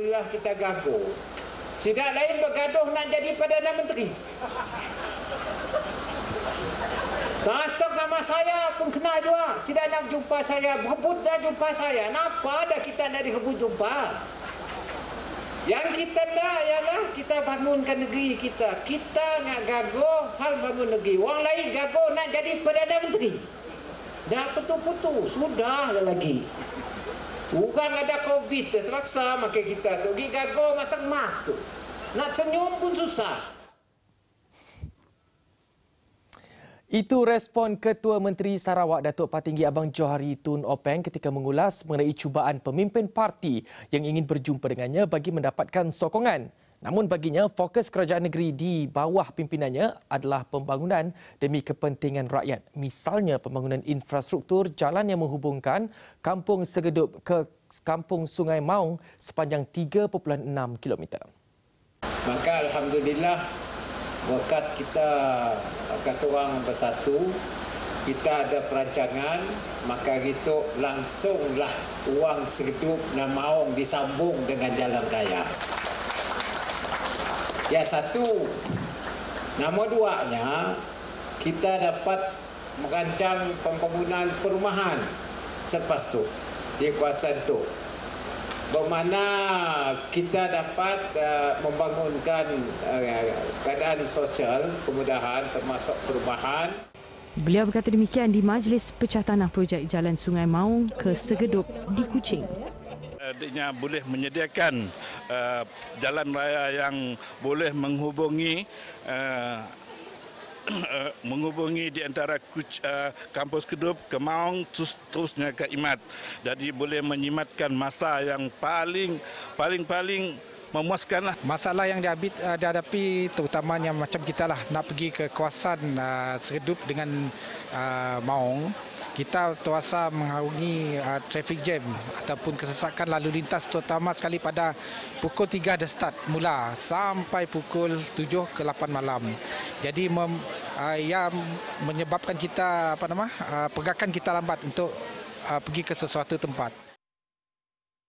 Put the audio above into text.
alhamdulillah kita gaduh. Tidak lain bergaduh nak jadi Perdana Menteri. Masuk nama saya pun kena juga. Tidak nak jumpa saya, berebut dah jumpa saya. Kenapa dah kita nak direbut jumpa? Yang kita nak ialah kita bangunkan negeri kita. Kita nak gaduh hal bangun negeri. Orang lain gaduh nak jadi Perdana Menteri. Dah putus-putus, sudah lagi. Bukan ada COVID, terpaksa makan kita tu. Pergi gaduh masak emas tu. Nak senyum pun susah. Itu respon Ketua Menteri Sarawak Datuk Patinggi Abang Johari Tun Openg ketika mengulas mengenai cubaan pemimpin parti yang ingin berjumpa dengannya bagi mendapatkan sokongan. Namun baginya, fokus kerajaan negeri di bawah pimpinannya adalah pembangunan demi kepentingan rakyat. Misalnya pembangunan infrastruktur jalan yang menghubungkan Kampung Segedup ke Kampung Sungai Maung sepanjang 3.6 km. Maka alhamdulillah berkat kita kata orang bersatu, kita ada perancangan, maka gitu langsunglah Uang Segedup dan Maung disambung dengan jalan raya. Ya satu. Nombor duanya, kita dapat merancang pembangunan perumahan selepas tu di kawasan tu. Bermakna kita dapat membangunkan keadaan sosial, kemudahan termasuk perumahan. Beliau berkata demikian di Majlis Pecah Tanah Projek Jalan Sungai Maung ke Segedup di Kuching. Dia boleh menyediakan jalan raya yang boleh menghubungi di antara Kampung Segedup ke Maung terusnya ke Imat. Jadi boleh menyimatkan masa yang paling memuaskan. Masalah yang dihadapi terutamanya macam kita lah nak pergi ke kawasan Segedup dengan Maung. Kita terpaksa mengharungi traffic jam ataupun kesesakan lalu lintas terutama sekali pada pukul 3 dah start mula sampai pukul 7 ke 8 malam. Jadi ia menyebabkan kita pergerakan kita lambat untuk pergi ke sesuatu tempat.